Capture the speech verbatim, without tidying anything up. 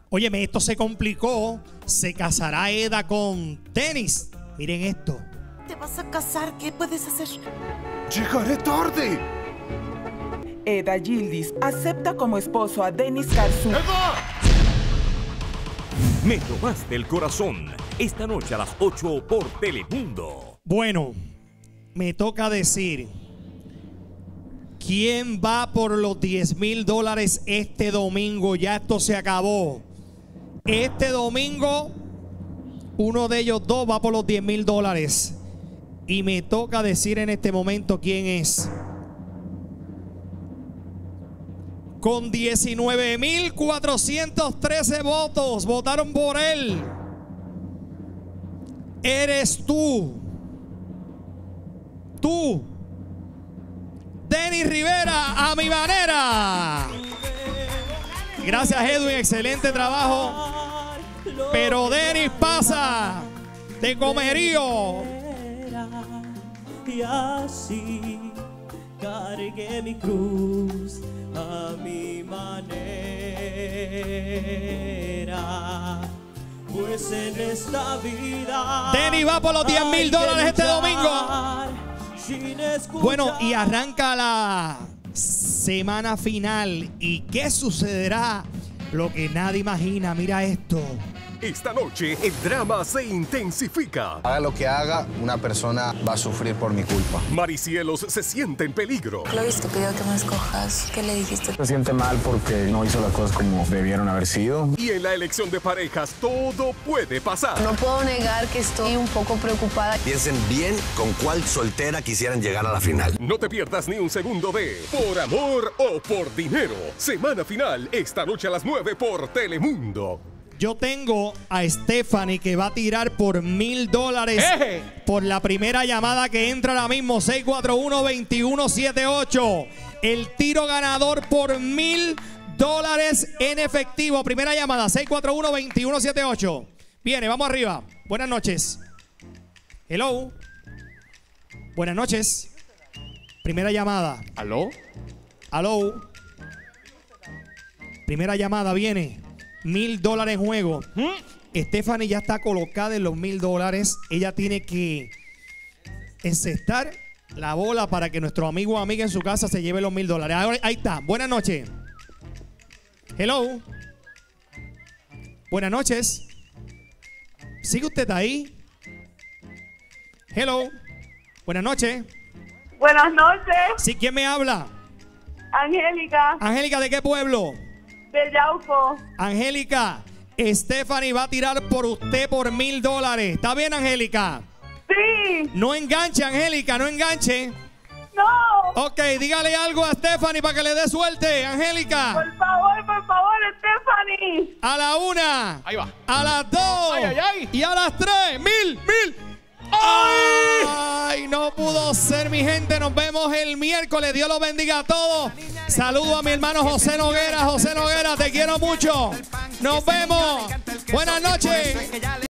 Óyeme, esto se complicó. Se casará Eda con Denis. Miren esto. ¿Te vas a casar? ¿Qué puedes hacer? ¡Llegaré tarde! Eda Yildiz acepta como esposo a Denis Carzú. ¡Eda! Me robaste el corazón. Esta noche a las ocho por Telemundo. Bueno, me toca decir quién va por los diez mil dólares este domingo. Ya esto se acabó. Este domingo, uno de ellos dos va por los diez mil dólares. Y me toca decir en este momento quién es. Con diecinueve mil cuatrocientos trece votos, votaron por él. Eres tú. Tú. Denis Rivera, a mi manera. Gracias, Edwin, excelente trabajo. Pero Denis pasa de comerío. Y así cargué mi cruz a mi manera. Pues en esta vida Denis va por los diez mil dólares este domingo. Bueno, y arranca la semana final. ¿Y qué sucederá? Lo que nadie imagina. Mira esto. Esta noche el drama se intensifica. Haga lo que haga, una persona va a sufrir por mi culpa. Maricielos se siente en peligro. Chloe te pidió que me escojas. ¿Qué le dijiste? Se siente mal porque no hizo las cosas como debieron haber sido. Y en la elección de parejas todo puede pasar. No puedo negar que estoy un poco preocupada. Piensen bien con cuál soltera quisieran llegar a la final. No te pierdas ni un segundo de Por Amor o Por Dinero. Semana final esta noche a las nueve por Telemundo. Yo tengo a Stephanie que va a tirar por mil dólares por la primera llamada que entra ahora mismo. seis cuatro uno, dos uno siete ocho. El tiro ganador por mil dólares en efectivo. Primera llamada, seis cuatro uno, dos uno siete ocho. Viene, vamos arriba. Buenas noches. Hello. Buenas noches. Primera llamada. ¿Aló? Aló. Primera llamada viene. Mil dólares en juego. ¿Mm? Stephanie ya está colocada en los mil dólares. Ella tiene que encestar la bola para que nuestro amigo o amiga en su casa se lleve los mil dólares. Ahora, ahí está. Buenas noches. Hello. Buenas noches. ¿Sigue usted ahí? Hello. Buenas noches. Buenas noches. ¿Sí? ¿Quién me habla? Angélica. Angélica, ¿de qué pueblo? De Yauco. Angélica, Stephanie va a tirar por usted por mil dólares. ¿Está bien, Angélica? Sí. No enganche, Angélica, no enganche. No. Ok, dígale algo a Stephanie para que le dé suerte, Angélica. Por favor, por favor, Stephanie. A la una. Ahí va. A las dos. Ay, ay, ay. Y a las tres. Mil, mil. ¡Ay! ¡Ay! No pudo ser, mi gente. Nos vemos el miércoles. Dios los bendiga a todos. Saludo a mi hermano José Noguera. José Noguera, te quiero mucho. Nos vemos. Buenas noches.